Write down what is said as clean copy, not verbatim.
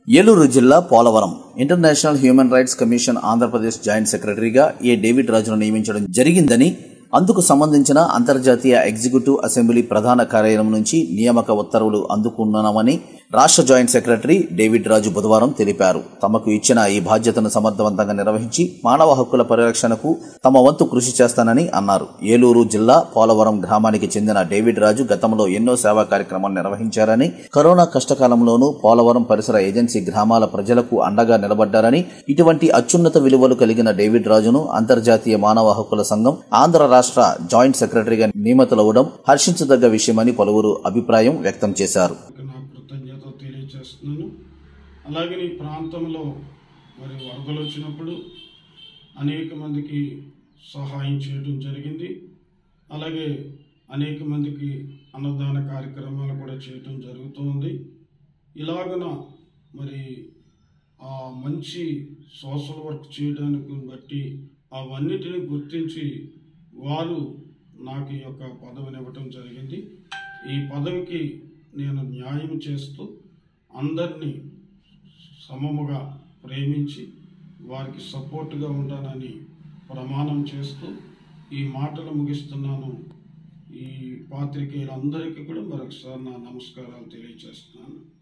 ఏలూరు జిల్లా Polavaram international human rights commission Andhra Pradesh joint సెక్రటరీగా David రాజును నియమించడం జరిగిందని, అందుకు సంబంధించిన అంతర్జాతీయ ఎగ్జిక్యూటివ్ అసెంబ్లీ ప్రధాన కార్యాలయం నుంచి నియామక ఉత్తర్వులు అందుకున్నామని రాష్ట్ర జాయింట్ సెక్రటరీ డేవిడ్ రాజు బుధవారం తెలిపారు. తమకు ఇచ్చిన ఈ బాధ్యతను సమర్థవంతంగా నిర్వహించి మానవ హక్కుల పరిరక్షణకు తమ వంతు కృషి చేస్తానని అన్నారు. ఏలూరు జిల్లా పోలవరం గ్రామానికి చెందిన డేవిడ్ రాజు గతంలో ఎన్నో సేవా కార్యక్రమాలు నిర్వహించారని, కరోనా కష్టకాలంలోనూ పోలవరం పరిసర ఏజెన్సీ గ్రామాల ప్రజలకు అండగా నిలబడ్డారని, ఇటువంటి అత్యున్నత విలువలు కలిగిన డేవిడ్ రాజును అంతర్జాతీయ మానవ హక్కుల సంఘం ఆంధ్ర రాష్ట్ర జాయింట్ సెక్రటరీగా నియమితులవడం హర్షించదగ్గ విషయమని పలువురు అభిప్రాయం వ్యక్తం చేశారు. అలాగే ఈ ప్రాంతంలో మరి వరదలు వచ్చినప్పుడు అనేక మందికి సహాయం చేయడం జరిగింది. అలాగే అనేక మందికి అన్నదాన కార్యక్రమాలు కూడా చేయటం జరుగుతుంది. ఇలాగన మరి ఆ మంచి సోషల్ వర్క్ చేయడానికి బట్టి అవన్నిటిని గుర్తించి వారు నాకు ఈ యొక్క పదవిని ఇవ్వటం జరిగింది. ఈ పదవికి నేను న్యాయం చేస్తూ అందరినీ సమముగా ప్రేమించి వారికి సపోర్టుగా ఉంటానని ప్రమాణం చేస్తూ ఈ మాటలు ముగిస్తున్నాను. ఈ పాత్రికేయులందరికీ కూడా మరొకసారి నా నమస్కారాలు తెలియజేస్తున్నాను.